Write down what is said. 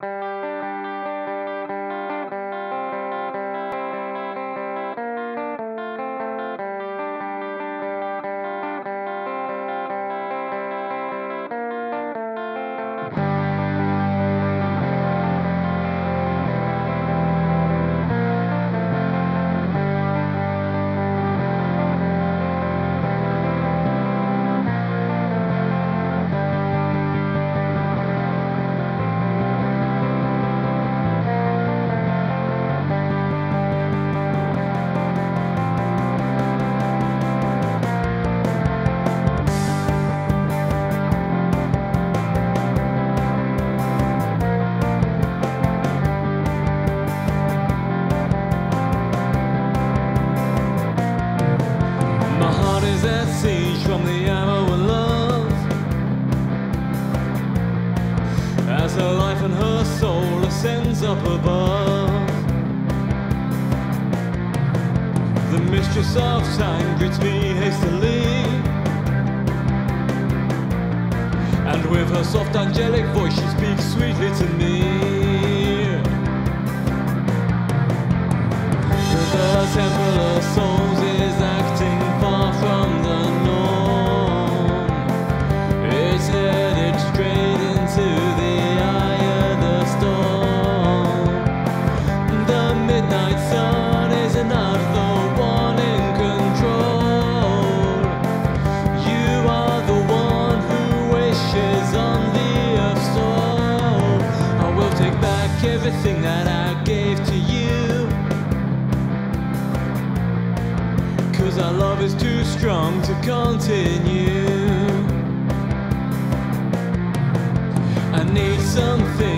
From the ammo and love, as her life and her soul ascends up above, the mistress of time greets me hastily, and with her soft angelic voice she speaks sweetly to me. The temple of souls is acting far from the norm. It's headed straight into the eye of the storm. The midnight sun is not the one in control. You are the one who wishes on the earth's soul. I will take back everything that I gave to you, 'cause our love is too strong to continue. I need something